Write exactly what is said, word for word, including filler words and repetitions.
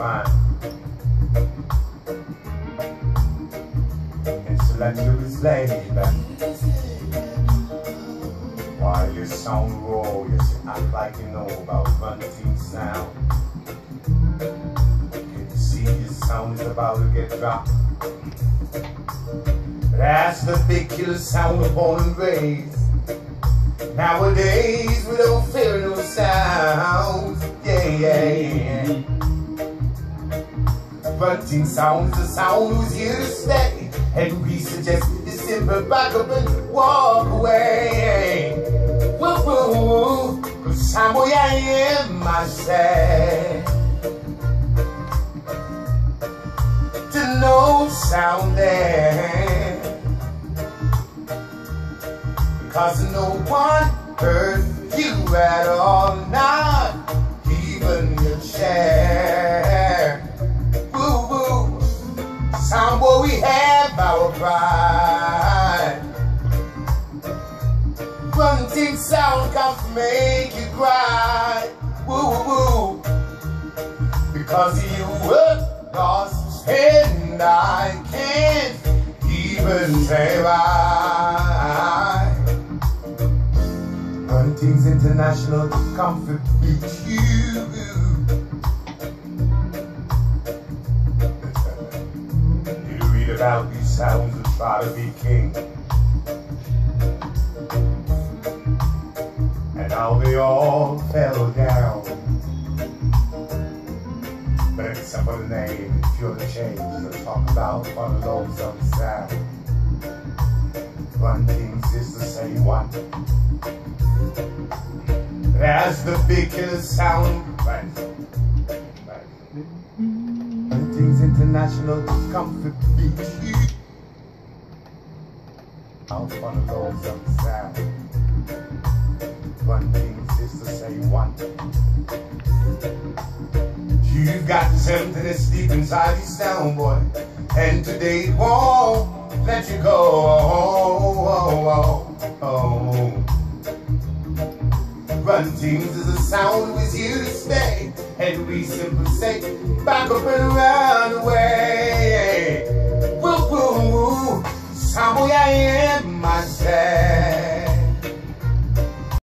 man. Intellectual is laid back. While your sound roll, you act like you know about running sound. Can you see your sound is about to get dropped? That's the big killer sound of born and raised. Nowadays we don't fear no sounds. Yeah, yeah, yeah. Grunting sound is the sound who's here to stay. And we suggest you simple back up and walk away. Woo woo, cause I'm where I am, I say. To no sound there. Cause no one heard you at all, not even your chair. Woo woo, sound boy, we have our pride. Grunting sound can make you cry. Woo woo, because you were lost and I can't even say why. Grunting's international comfort beats you. You read about these sounds and try to be king, and how they all fell down. But except for the name, feel the change. Let's talk about fun lonesome sound. Grunting's is the same one. As the big killer sound, right? Right. Grunting's international comfort beat. Out on the lows of the sound. Grunting's is the same one. You've got something that's deep inside you, sound boy, and today it won't let you go. Oh, oh, oh. Grunting's is a sound who is here to stay, and we simply say, back up and run away. Woo woo woo, sound boy I am.